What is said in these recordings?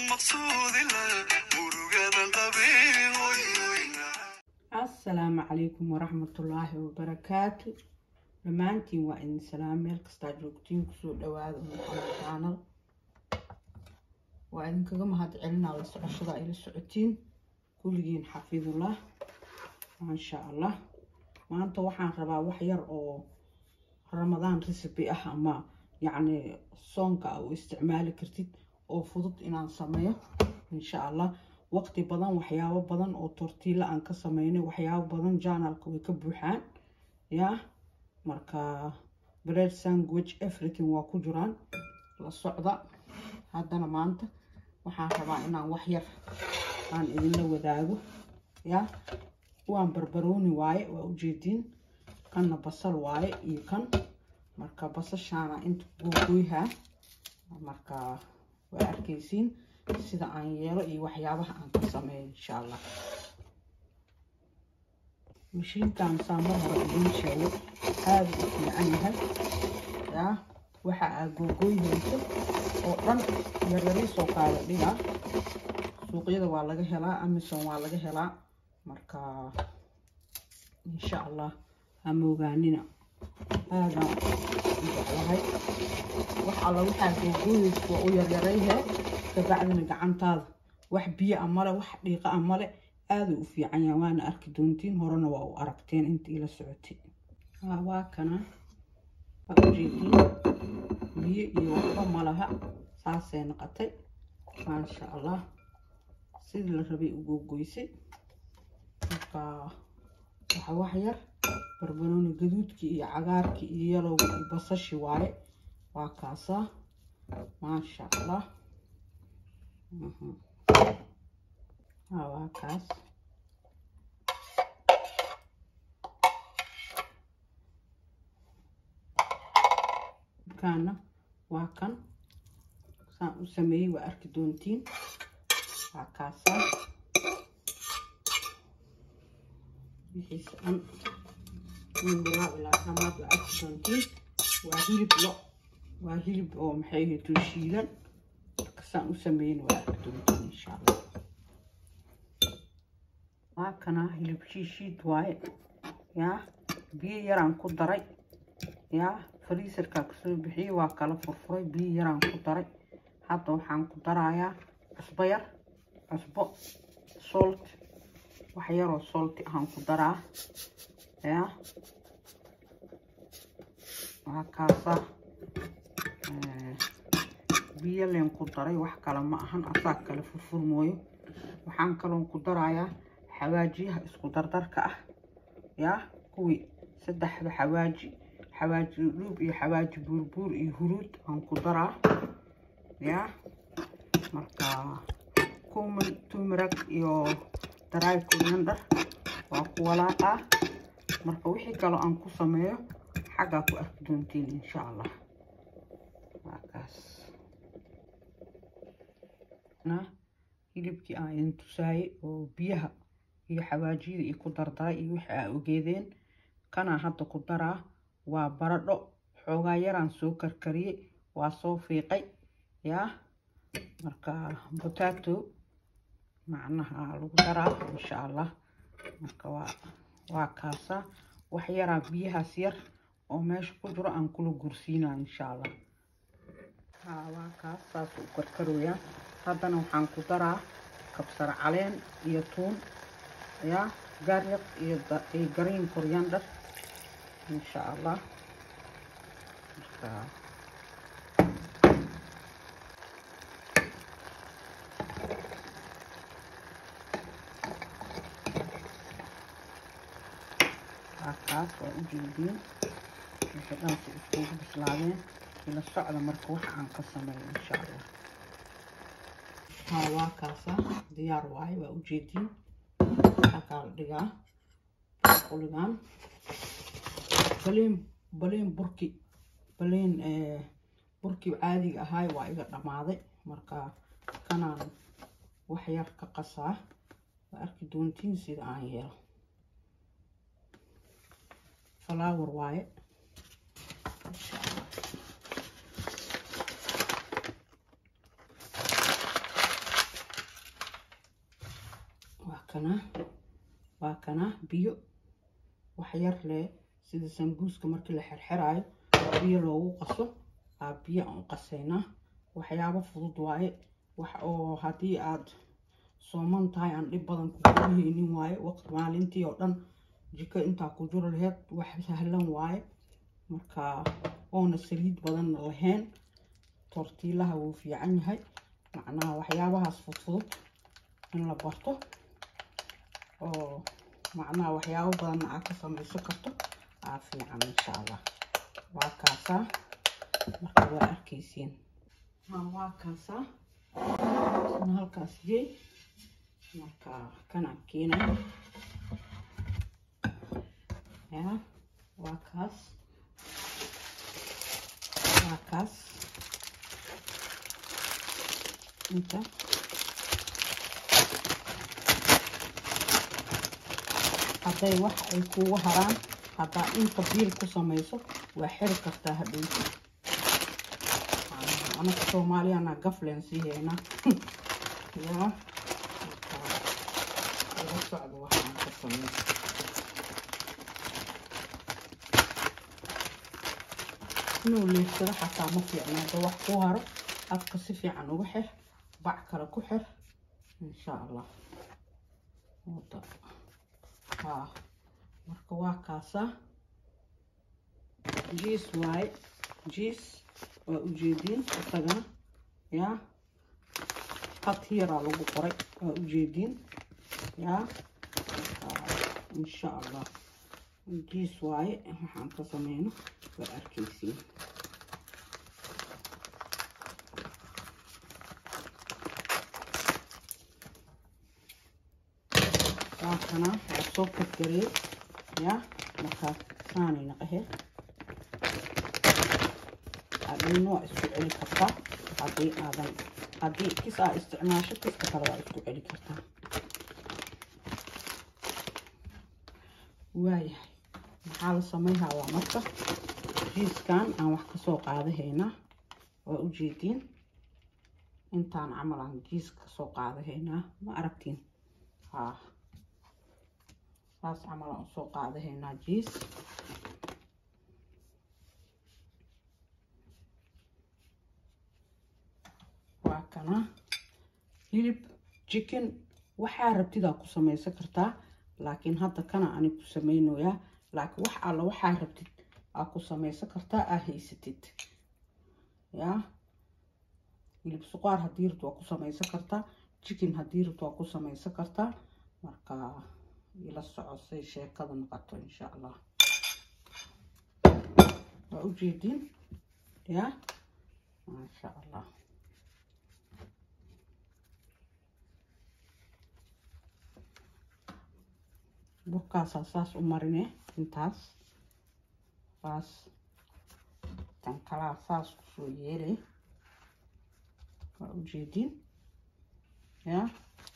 السلام عليكم ورحمة الله وبركاته. لمانتين وإن سلام ميل كستا جوجتين كسو دواد محمد channel وإن كما هاد علنا لسعشدا إلى السعوتين كلين حفظ الله ما شاء الله. ما أنت وحان ربا وحير أو رمضان ريسبي أما يعني صونك أو استعمال كرتيد أو فضط إن سميه إن شاء الله. وقت بدن وحياة بدن أو تورتيلا أنك سميني وحياة بدن جانا الكوي كبوحان يا مركا بريد ساندويتش everything وكجران للصعدة. هذا أنا ما أنت وحان ربا إنا وحير عن إذن وداغو يا وان بربروني واي وأوجيدين كان بصل واي يكن مركا بصل شانا انت بوكويها مركا وأركيسين sida aan yeelo iyo waxyaabaha aan ka sameeyo insha Allah. Mishiinkan saamar hore idin sheego aad u fiican yahay ya waxa aad googooyinayso oo dhan yaryariis oo qaada dhiga suuqyada waa laga helaa Amazon waa laga helaa marka insha Allah amoogaanina aadaan jeclahay wax alla waxa googooyinayso oo yaryarayhe بعدنا قعنتاد wax biyo amale wax dhiiqa amale aad u fiican yahay waana arki doontiin horena waa u aragteen inta ila socotay waa kana wajiin biyo iyo waxba malaha saasay noqotay ma sha Allah sidii la rabay ugu goysay marka wax yar barbarooni gaduudkii iyo cagaarkii iyo yelowga iyo basashi waaye waa kaasa ma sha Allah. كاس كان واكن سمي وأركدونتين كاسة بحيث أن من براء الأحمد وأركدونتين وهيلب أو محيه تشيلا سمين وأكتبتين إن شاء الله. ما كان هلب شيء دواي يا بي يران كدري يا فريسر كاكسو بحي وكلا فرفري بي يران كدري حتى وحان كدرايا أصبير أصبو صولت وحيرو صولت هان كدرا يا وهكذا biyo leen ku daray wax kala ma ahan asaag kala furfurmooyo waxaan kaloon ku darayaa xawaajiyaha isku dardarka ah ya kuwi saddexda xawaaji dhub iyo xawaaji buurbuur iyo huruud aan ku daraa ya marka kuman tumraq iyo daraay coriander waa ku walaaqa marka wixii kale aan ku sameeyo xaga ku arki doontiin insha Allah. hilibkii aan tusaayay oo biyaha iyo xawaajiyada iyo ku dardaray iyo waxa ay ogeedeen kana hadda ku daraa waa baradho xoogaa yaraan soo karkariyay waa soo fiiqay ya marka potato macnaha lagu daraa insha Allah. marka waa kaasa wax yaraan biyahaas yar oo meesha ku jiro aan kula gursiinaa insha Allah. waa kaas saas u karkarooya haddana waxaan ku daraa kabsar caleen iyo tuun ya garlic iyo green coriander insha Allah. kaas waa u jeedin wixii dhan si iskugu bislaadeen ila socda marka wax aan ka sameeyo insha Allah. waa kaasa diyaar waaye waa u jeedin halka la dhigaa quligan baleen burki caadiga ahay waa iga dhamaaday marka kanaan wax yar ka qasaa waa arki doontiin sida aan yeelo. flour waaye insha Allah. waa kana biyo wax yar leh sida sambuuska markii la xirxirayo biyo loogu qaso biyo aan qaseynaa waxyaabo fudud waaye wax oo hadii aad sooman tahay aan dhib badan ku guulaynin waaye waqti maalintii oo dhan jiko inta ku jiro lahayd wax sahlan waaye marka oona saliid badan lahayn tortilaha wuu fiican yahay macnaha waxyaabahaas fudud in la barto oo macnaha waxyaabo badan aad ka samaysan karto fiican insha Allah waa kaasa marka waa arkaysiin waa kaasa halkaas jey marka kana keena waa kaas inta hadday wax ay kugu haraan haddaa inta biil ku samayso waa xiri kartaa hadhowti anaka Soomaaliyana gafleen siiyayna yaa ugu socdo waxaan ka sameeyo inuu leeyahay xataa ma fiicna wax ku haro afka si fiican ugu xir bac kale ku xir insha Allah wada marka waa kaasa jiis waay jiis waa ujeedin isagana yaa qatiira lagu qoray waa ujeedin yaa insha Allah jiis waay waxaan ka sameeyno waa arkaysiin kana soo karkarey yaa marka saani naqahe hadii noo isku celi kartaa hadii kis aa isticmaasho kiska kale waa isku celi kartaa waayahay maxaa la sameeyaa waa marka jiiskan aan wax ka soo qaadahaynaa waa ujeedin intaan camal aan jiis ka soo qaadahaynaa ma aragtiin saas camal aan soo qaadahaynaa jiis waa kana hilib chicken waxaa rabtidaa ku samaysan kartaa laakiin hadda kana ani ku samaynayaa laakiin wax alla waxaa rabtid aad ku samaysan kartaa aad haysatid yaa hilib suqaar haddii rabto waa ku samaysan kartaa chicken haddii rabto waa ku samaysan kartaa marka ila socosay sheekada noqoto insha Allah waa ujeedin yaa masha Allah burkaas saas u marine intaas saas tan kala saas ku soo yeelay waa ujeedin yaa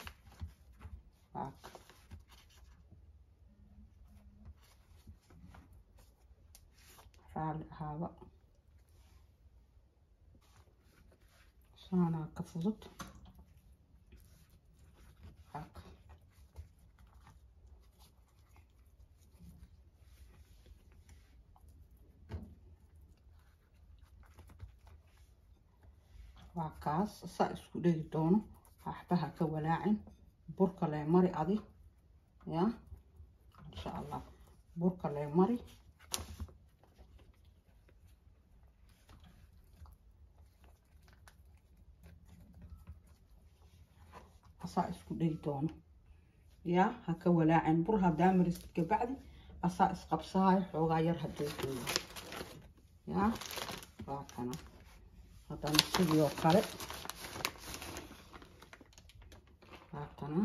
هذا صانا كفضت هاك وعكاس سايسكو دي دونو هحبها كولاعن بركة ليماري عدي يا ان شاء الله بركة ليماري اسكو ديتون يا هكا ولاعن برها دامرس كبعدي اساس قبصاي خوغا ير هديتو يا واكنا هذا نسيو قال واكنا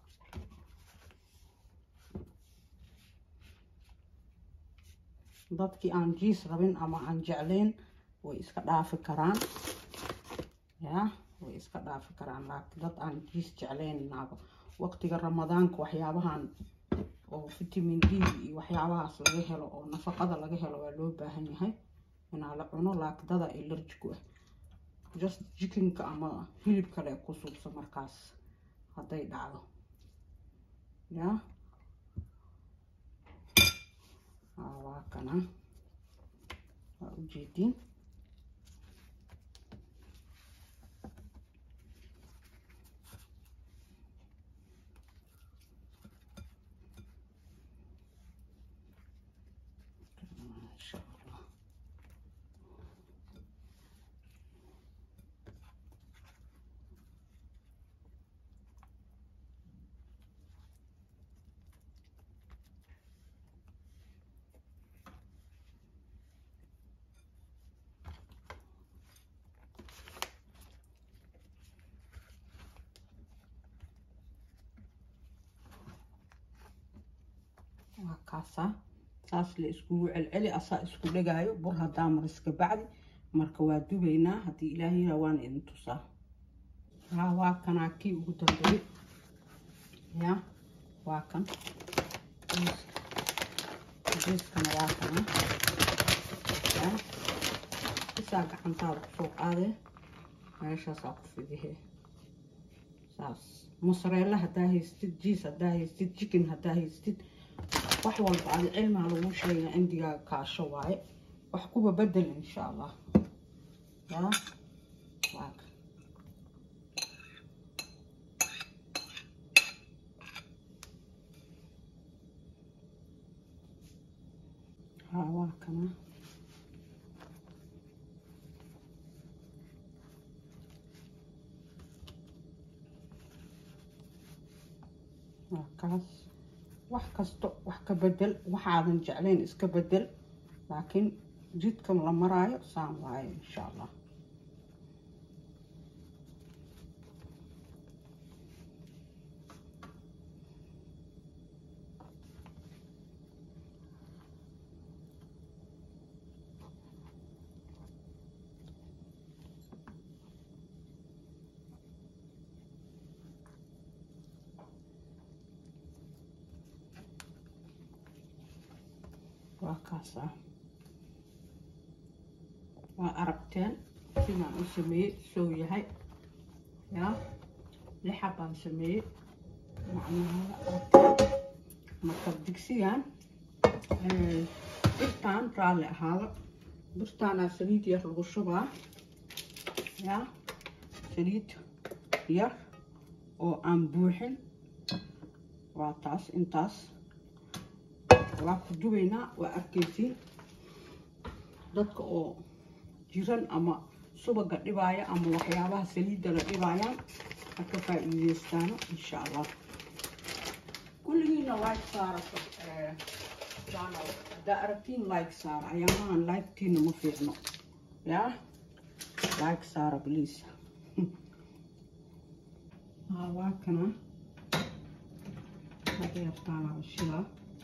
dadkii aan jiis rabin ama aan jecleen way iska dhaafi karaan yaa way iska dhaafi karaan laakiin dad aan jiis jecleen naaba waqtiga ramadaanka waxyaabahan oo vitamin D iyo waxyaabahaas laga helo oo nafaqada laga helo waa loo baahan yahay in la cuno laakiin dad allergic ah just chicken ka ama hilib kale ku suubsan markaas haday dhacdo يا واكنا وجدين ما شاء الله. وكاسا saas la iskugu celceli asaa isku dhagaayo bur hadaa mariska bacdi marka waa dubaynaa haddii ilaahay waan idin tusaa. waa kanaa kii ugu dambeeyay ya waa kan jiiskana waa kana ya isaa gacantaada kusoo qaadee meeshaasaa ku fidihee saas mozzarella hadaa haystid jiis hadaa haystid chicken hadaa haystid wax walba aad cilmiga lagu sheegay indiga kaasho waaye wax kuba bedel insha Allah ya waa kana kaas wax kasto wax ka bedel waxaadan jeclayn iska bedel laakiin jidka la maraayo saan waaye insha Allah. وكاسا وأربتين فيما نسميه سوي هاي يا لحبة نسميه معناها أربتين مركب دكسيان برتان رالي هذا برتانا سليد يخلقوا الشبه يا سليد يخ أو أنبوحن واتاس انتاس waa ku dubaynaa waa arkaysiin dadka oo jiran ama subaga dhibaaya ama waxyaabaha saliidda la dhibaayaan ka faa'iideystaano insha Allah. kulligiina like saara channel hadaa aragtiin like saara ayaamaan like-tiina ma fiicno ya like saara please. waa kana hadda yartaana shila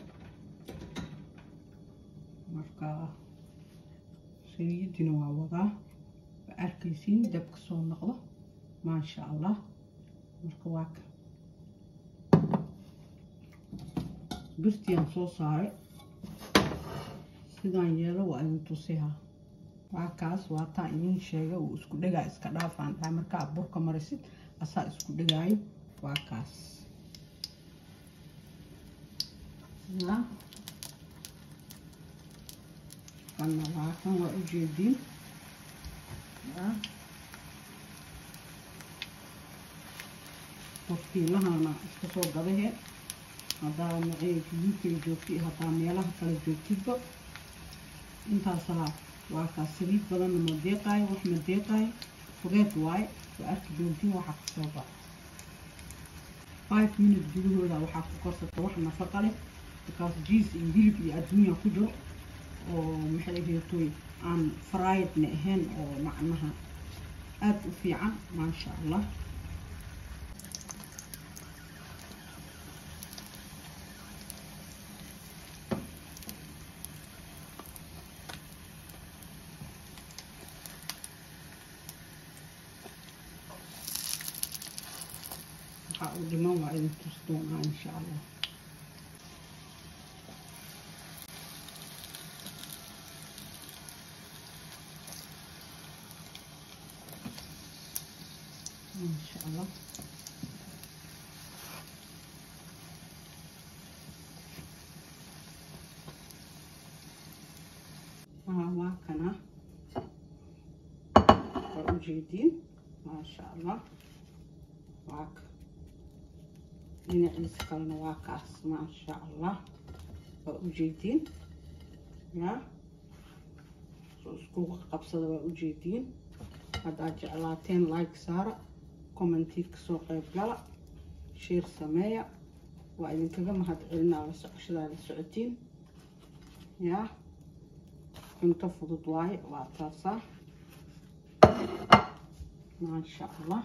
marka saliidina waa wadaa waa arkaysiin dabka soo noqdo maasha Allah. marka waa ka birtiyan soo saaray sidaan yeelo waa idin tusihaa. waa kaas waa taa idin sheegay uu isku dhagaa iska dhaafaan taa markaa burka marisid asaa isku dhagaayo waa kaas ya أنا معاكم وأجيبين وفي لها أنا استصور قبله هذا معي يمكن جوتي هذا ميلها كلا جوتي بق انت صلاة وكاسريت بدن مديقاي وإحنا مديقاي فقيت واي وأرك جوتي وحق صوبا 5 minutes جلوه هذا وحق قصة وإحنا فقالي because جيس إنجليب الدنيا كله ومحليه توي عن فرايد نهين ومعناها أد وفيعة ما شاء الله. هقول لماما وعيد تسطونها إن شاء الله. إن شاء الله ujeedin ما شاء الله واك dhinaciisa kalena waa kaas ما شاء الله waa ujeedin يا isku qabsada waa ujeedin haddaad jeclaateen like saara commenti kasoo qayb gala share sameeya waa idinkaga mahadcelinaa la socoshada la socotiin يا cunto fudud waaye waa taasa ما شاء الله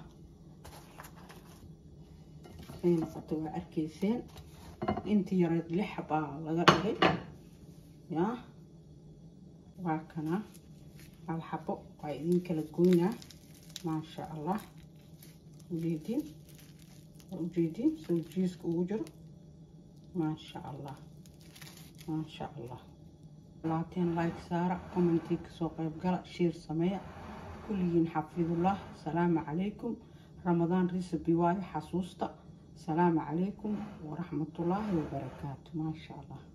هنا قطوة أركيسين انت يريد لحبة لغاية يا وهكذا الحبة وعيدين كالقوينة ما شاء الله وجيدين وجيدين سوجيسك وجر ما شاء الله ما شاء الله لاتين لايك سارة كومنتيك سوق يبقى شير سميع كلين حفظ الله السلام عليكم رمضان ريسبي واي حسوستا السلام عليكم ورحمة الله وبركاته ما شاء الله